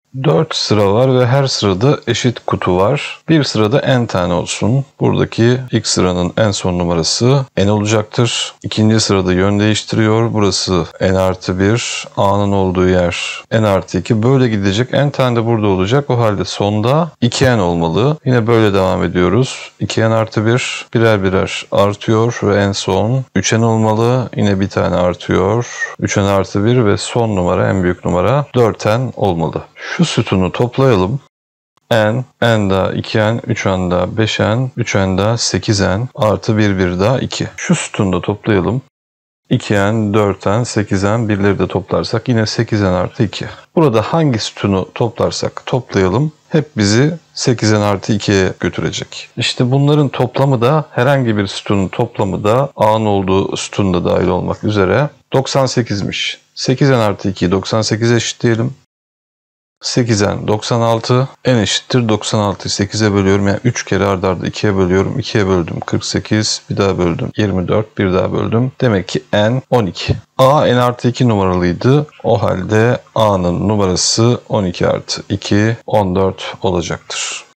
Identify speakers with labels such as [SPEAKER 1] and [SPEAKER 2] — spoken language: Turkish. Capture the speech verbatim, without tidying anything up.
[SPEAKER 1] dört sıra var ve her sırada eşit kutu var. Bir sırada n tane olsun. Buradaki ilk sıranın en son numarası n olacaktır. İkinci sırada yön değiştiriyor. Burası n artı bir. A'nın olduğu yer n artı iki. Böyle gidecek. N tane de burada olacak. O halde sonda iki n olmalı. Yine böyle devam ediyoruz. iki n artı bir. Birer birer artıyor ve en son üç n olmalı. Yine bir tane artıyor. üç n artı bir ve son numara, en büyük numara dört n olmalı. Şu sütunu toplayalım. N, n daha iki n, üç n daha beş n, üç n daha sekiz n, artı bir, bir daha iki. Şu sütunu da toplayalım. iki n, dört n, sekiz n, birleri de toplarsak yine sekiz n artı iki. Burada hangi sütunu toplarsak toplayalım, hep bizi sekiz n artı ikiye götürecek. İşte bunların toplamı da, herhangi bir sütunun toplamı da A'nın olduğu sütun da dahil olmak üzere doksan sekizmiş. sekiz n artı ikiyi doksan sekize eşitleyelim. sekiz n doksan altı, n eşittir doksan altıyı sekize bölüyorum. Yani üç kere arda arda ikiye bölüyorum. ikiye böldüm kırk sekiz, bir daha böldüm yirmi dört, bir daha böldüm. Demek ki n on iki. A n artı iki numaralıydı. O halde A'nın numarası on iki artı iki, on dört olacaktır.